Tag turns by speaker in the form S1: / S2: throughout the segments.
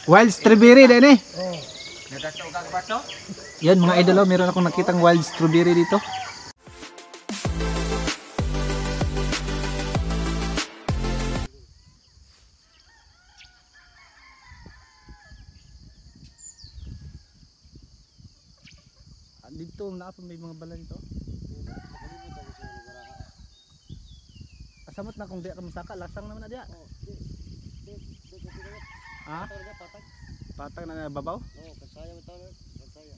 S1: Wild strawberry din eh.
S2: Oh. Nagkatugang ba to?
S1: Yan mga idol, oh, meron akong nakitang wild strawberry dito. Dito naapon may mga bala dito. Asamot na kung di ka masaka, lasang naman na diya. Ha? Patag na babaw?
S2: Oo, kasaya mo tawag. Kasaya.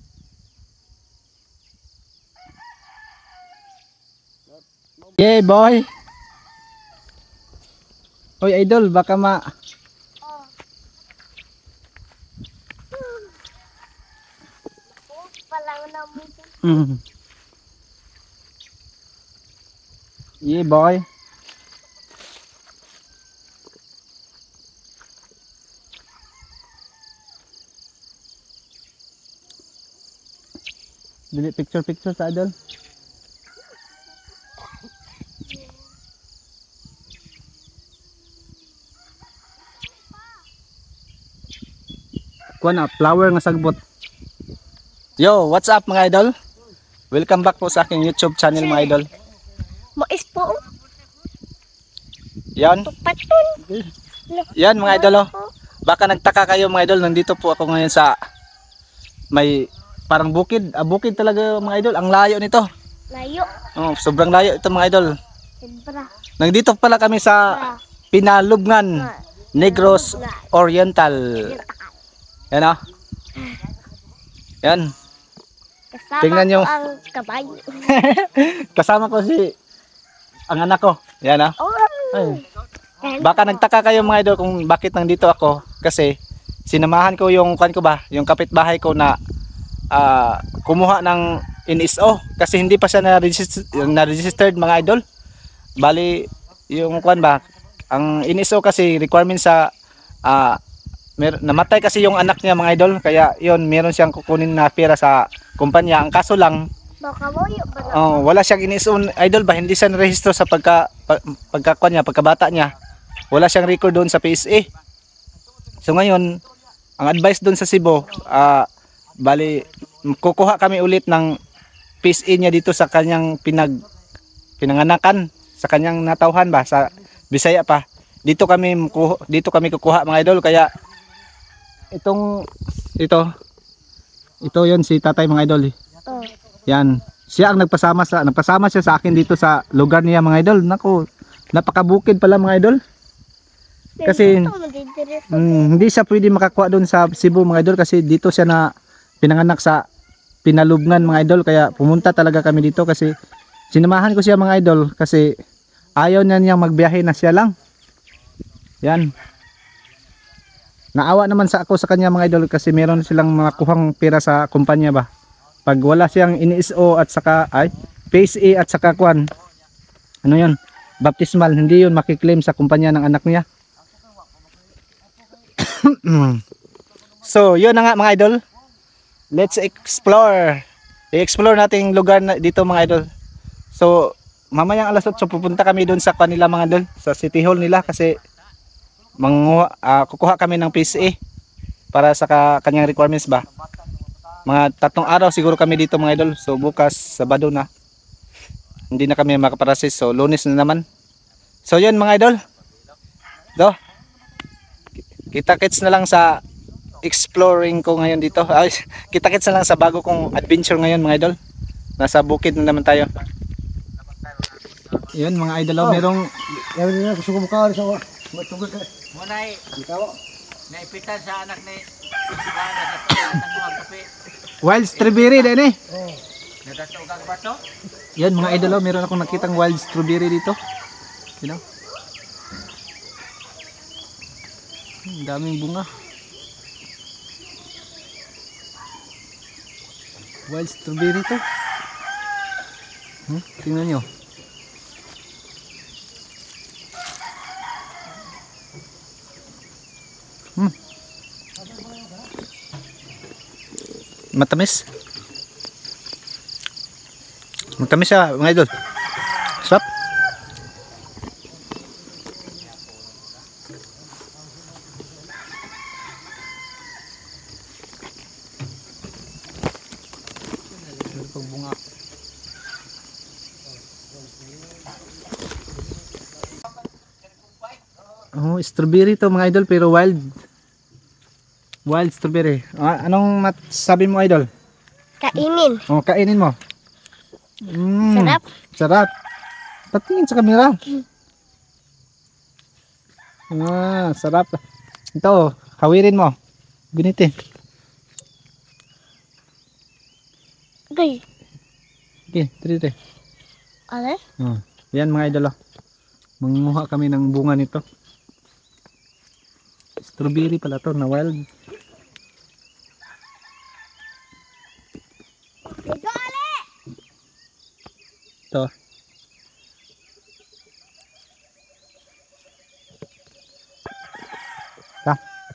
S1: Yeah boy! Oy idol, baka ma... Yeah boy. Dili picture sa idol. Kuha na, flower nga sagbot. Yo, what's up mga idol? Welcome back po sa aking YouTube channel mga idol.
S3: Mais po.
S1: Yan.
S3: Patol.
S1: Yan mga idol oh. Baka nagtaka kayo mga idol, nandito po ako ngayon sa may parang bukid. Bukid talaga mga idol, ang layo nito.
S3: Layo.
S1: Oh, sobrang layo ito mga idol.
S3: Sobra.
S1: Nandito pala kami sa Pinalubngan, Negros Oriental. Yan oh. Yan.
S3: Kasama
S1: Tingnan nyo.
S3: ko ang kabayo.
S1: Kasama ko si ang anak ko. Yan oh.
S3: Oh.
S1: Ay. Baka nagtaka kayo mga idol kung bakit nandito ako. Kasi sinamahan ko yung kan ko ba, yung kapitbahay ko na kumuha ng NSO. Kasi hindi pa siya na-registered mga idol. Bali yung kan ba, ang NSO kasi requirement sa namatay kasi yung anak niya mga idol. Kaya yun, meron siyang kukunin na pera sa kumpanya. Ang kaso lang,
S3: Baka moyo ba na?
S1: wala siyang NSO idol ba, hindi siya narehistro sa pagkabata niya. Wala siyang record doon sa PSA. So ngayon, ang advice doon sa Cebu, bali kukuha kami ulit ng PSA niya dito sa kanyang pinanganakan, sa kanyang natauhan ba sa Bisaya pa. Dito kami kukuha mga idol. Kaya ito yon si tatay mga idol.
S3: Oh.
S1: Yan. Siya ang nagpasama siya sa akin dito sa lugar niya mga idol. Naku, napakabukid pala mga idol. Kasi hindi siya pwede makakuha doon sa Cebu mga idol kasi dito siya na pinanganak sa Pinalubngan mga idol. Kaya pumunta talaga kami dito kasi sinamahan ko siya mga idol kasi ayaw niya niyang magbiyahe na siya lang. Yan. Naawa naman sa ako sa kanya mga idol kasi meron silang makuhang pera sa kumpanya ba. Pag wala siyang NSO at saka PSA at saka kwan, ano yun, baptismal, hindi yun makiklaim sa kumpanya ng anak niya. So yun na nga mga idol, let's explore. I-explore natin yung lugar na dito mga idol. So mamayang alas 8 pupunta kami doon sa kanila mga idol, sa city hall nila kasi kukuha kami ng PSA para sa kanyang requirements ba. Mga 3 araw siguro kami dito mga idol. So bukas Sabado na, hindi na kami makaparasis. So Lunes na naman. So yun mga idol, kita-kits na lang sa exploring ko ngayon dito. Kita-kits na lang sa bago kong adventure ngayon mga idol. Nasa bukid na naman tayo. Yun mga idol, merong
S2: Munay, naipitan sa anak ni
S1: wild strawberry din eh.
S2: Oh. Nagkatugang ba to?
S1: Yan mga idol, meron akong nakitang wild strawberry dito. You know? Daming bunga. Wild strawberry to. Tingnan nyo. Matamis. Matamis siya mga idol. Sarap. itong bunga. Oh, strawberry to mga idol pero wild. Wild strawberry. Anong sabi mo idol?
S3: Kainin.
S1: Oh, kainin mo.
S3: Sarap.
S1: Sarap. Patingin sa kamera. Sarap. Ito, hawirin mo. Giniti.
S3: Okay.
S1: Okay, tiri.
S3: Ano?
S1: Oh, yan mga idol. Manguha kami ng bunga nito. Strawberry pala to na wild. Ito. Ta.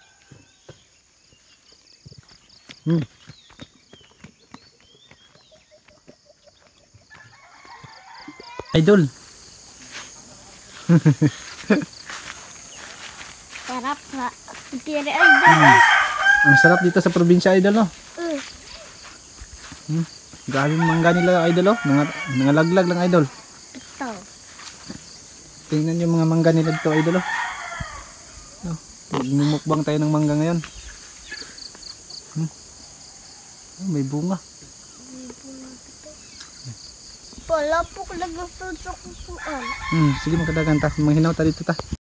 S1: Idol.
S3: Sarap sa tiri ay.
S1: Ang sarap dito sa probinsya idol no. Grabe yung mangga nila idol oh. Nangalaglag lang idol.
S3: Ito.
S1: Tingnan yung mga mangga nila dito idol oh. Mumukbang tayo ng mangga ngayon. May bunga.
S3: Wala po ko nagtutok po.
S1: Sige magkadagan ta. Manghinaw ta dito ta.